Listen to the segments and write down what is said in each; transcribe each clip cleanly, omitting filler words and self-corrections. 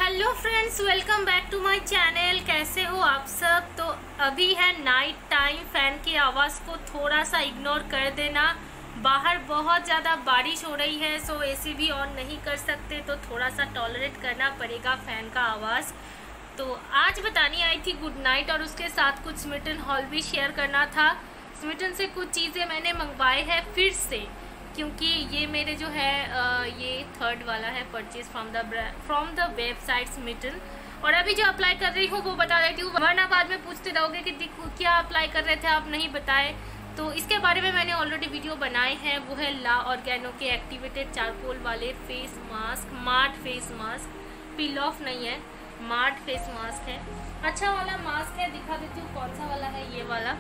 Hello friends, welcome back to my channel. कैसे हो आप सब? तो अभी है नाइट टाइम, फैन की आवाज़ को थोड़ा सा इग्नोर कर देना। बाहर बहुत ज़्यादा बारिश हो रही है, सो एसी भी ऑन नहीं कर सकते, तो थोड़ा सा टॉलरेट करना पड़ेगा फैन का आवाज़। तो आज बतानी आई थी गुड नाइट, और उसके साथ कुछ स्मिटन हॉल भी शेयर करना था। स्मिटन से कुछ चीज़ें मैंने मंगवाए हैं फिर से, क्योंकि ये मेरे जो है ये थर्ड वाला है purchase from the website Smitten. और अभी जो अप्लाई कर रही हूँ वो बता देती हूँ, वरना बाद में पूछते रहोगे कि क्या अप्लाई कर रहे थे आप नहीं बताए। तो इसके बारे में मैंने ऑलरेडी वीडियो बनाए हैं। वो है ला ऑर्गेनो के एक्टिवेटेड चारकोल वाले फेस मास्क, मार्ट फेस मास्क। पील ऑफ नहीं है, मार्ट फेस मास्क है। अच्छा वाला मास्क है, दिखा देती हूँ कौन सा वाला है। ये वाला,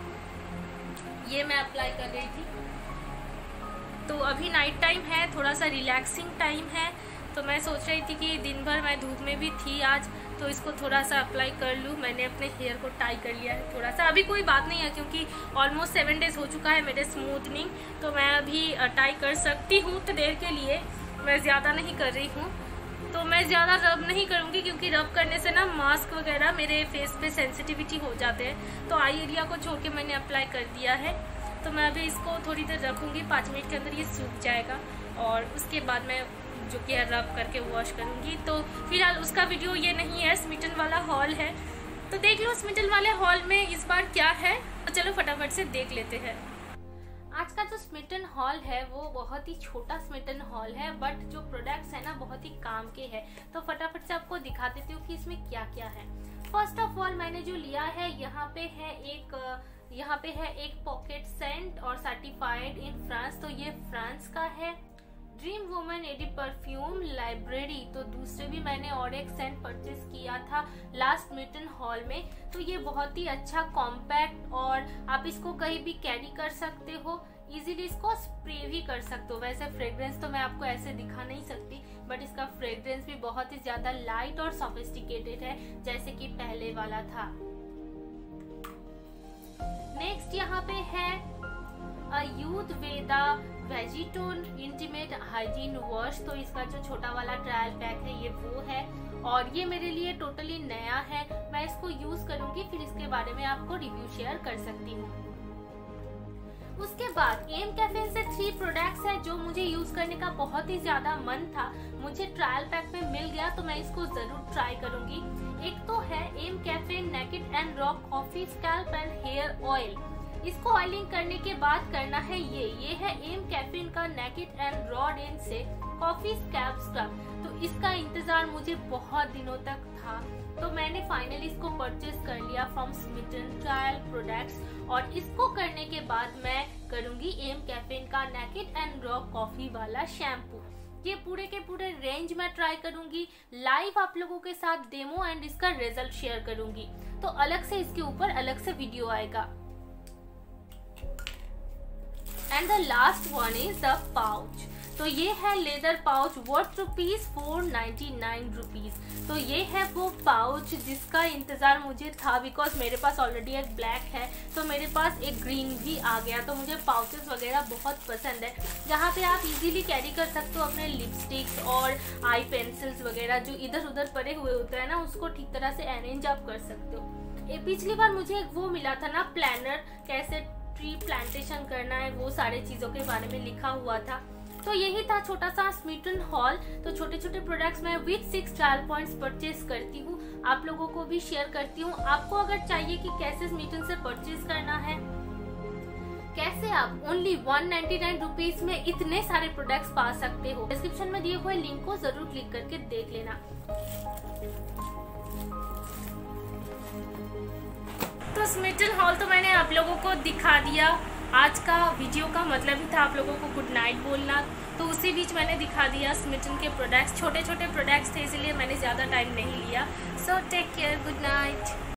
ये मैं अप्लाई कर रही थी। तो अभी नाइट टाइम है, थोड़ा सा रिलैक्सिंग टाइम है, तो मैं सोच रही थी कि दिन भर मैं धूप में भी थी आज, तो इसको थोड़ा सा अप्लाई कर लूँ। मैंने अपने हेयर को टाई कर लिया है थोड़ा सा। अभी कोई बात नहीं है, क्योंकि ऑलमोस्ट 7 डेज हो चुका है मेरे स्मूथनिंग, तो मैं अभी टाई कर सकती हूँ। तो देर के लिए मैं ज़्यादा नहीं कर रही हूँ, तो मैं ज़्यादा रब नहीं करूँगी, क्योंकि रब करने से ना मास्क वगैरह मेरे फेस पे सेंसिटिविटी हो जाते हैं। तो आई एरिया को छोड़ के मैंने अप्लाई कर दिया है। तो मैं अभी इसको थोड़ी देर रखूँगी, 5 मिनट के अंदर ये सूख जाएगा, और उसके बाद मैं जो कि रब करके वॉश करूँगी। तो फिलहाल उसका वीडियो ये नहीं है, स्मिटन वाला हॉल है। तो देख लो स्मिटन वाले हॉल में इस बार क्या है, तो चलो फटाफट से देख लेते हैं। आज का जो स्मिटन हॉल है वो बहुत ही छोटा स्मिटन हॉल है, बट जो प्रोडक्ट्स है ना बहुत ही काम के हैं। तो फटाफट से आपको दिखा देती हूँ कि इसमें क्या क्या है। फर्स्ट ऑफ ऑल मैंने जो लिया है, यहाँ पे है एक पॉकेट सेंट और सर्टिफाइड इन फ्रांस, तो ये फ्रांस का है। ड्रीम वुमन एडी परफ्यूम लाइब्रेरी, तो दूसरे भी मैंने और एक सेंट परचेज किया था लास्ट स्मिटन हॉल में। तो ये बहुत ही अच्छा कॉम्पैक्ट, और आप इसको कहीं भी कैरी कर सकते हो, इजीली इसको स्प्रे भी कर सकते हो। वैसे फ्रेग्रेंस तो मैं आपको ऐसे दिखा नहीं सकती, बट इसका फ्रेग्रेंस भी बहुत ही ज्यादा लाइट और सोफिस्टिकेटेड है, जैसे कि पहले वाला था। नेक्स्ट यहाँ पे है आयुर्वेदा वेजिटोन इंटीमेट हाइजीन वॉश, तो इसका जो छोटा वाला ट्रायल पैक है ये वो है, और ये मेरे लिए टोटली नया है। मैं इसको यूज करूंगी, फिर इसके बारे में आपको रिव्यू शेयर कर सकती हूँ। उसके बाद एम कैफीन से 3 प्रोडक्ट्स है जो मुझे यूज करने का बहुत ही ज्यादा मन था। मुझे ट्रायल पैक में मिल गया, तो मैं इसको जरूर ट्राई करूंगी। एक तो है M caffeine naked and raw coffee scalp and hair oil. इसको ऑयलिंग करने के बाद करना है ये है एम कैफीन का नेकेड एंड रॉ डेन से कॉफी स्कैल्प स्क्रब। तो इसका इंतजार मुझे बहुत दिनों तक था, तो मैंने फाइनली इसको परचेज कर लिया फ्रॉम स्मिटन ट्रायल प्रोडक्ट्स। और इसको करने के बाद मैं करूंगी एम कैफीन का नेकेड एंड रॉ कॉफी वाला शैम्पू। ये पूरे के पूरे रेंज में ट्राई करूंगी, लाइव आप लोगों के साथ डेमो एंड इसका रिजल्ट शेयर करूंगी। तो अलग से इसके ऊपर अलग से वीडियो आएगा। And the last one is the pouch. तो ये है लेदर पाउच वर्थ ₹499। तो ये है वो पाउच जिसका इंतजार मुझे था, बिकॉज मेरे पास ऑलरेडी एक ब्लैक है, तो मेरे पास एक ग्रीन भी आ गया। तो मुझे पाउचेस वगैरह बहुत पसंद है, जहाँ पे आप इजीली कैरी कर सकते हो अपने लिपस्टिक्स और आई पेंसिल्स वगैरह जो इधर उधर पड़े हुए होते हैं ना, उसको ठीक तरह से अरेंज आप कर सकते हो। पिछली बार मुझे एक वो मिला था ना प्लानर, कैसे ट्री प्लांटेशन करना है, वो सारे चीजों के बारे में लिखा हुआ था। तो यही था छोटा सा स्मिटन हॉल। तो छोटे छोटे प्रोडक्ट्स मैं विद 6 ट्रायल पॉइंट्स परचेज करती हूँ, आप लोगों को भी शेयर करती हूँ। आपको अगर चाहिए कि कैसे स्मिटन से परचेज करना है, कैसे आप ओनली ₹199 में इतने सारे प्रोडक्ट्स पा सकते हो, डिस्क्रिप्शन में दिए हुए लिंक को जरूर क्लिक करके देख लेना। तो स्मिटन हॉल तो मैंने आप लोगों को दिखा दिया। आज का वीडियो का मतलब ही था आप लोगों को गुड नाइट बोलना, तो उसी बीच मैंने दिखा दिया स्मिटन के प्रोडक्ट्स। छोटे छोटे प्रोडक्ट्स थे, इसलिए मैंने ज़्यादा टाइम नहीं लिया। So take care, good night.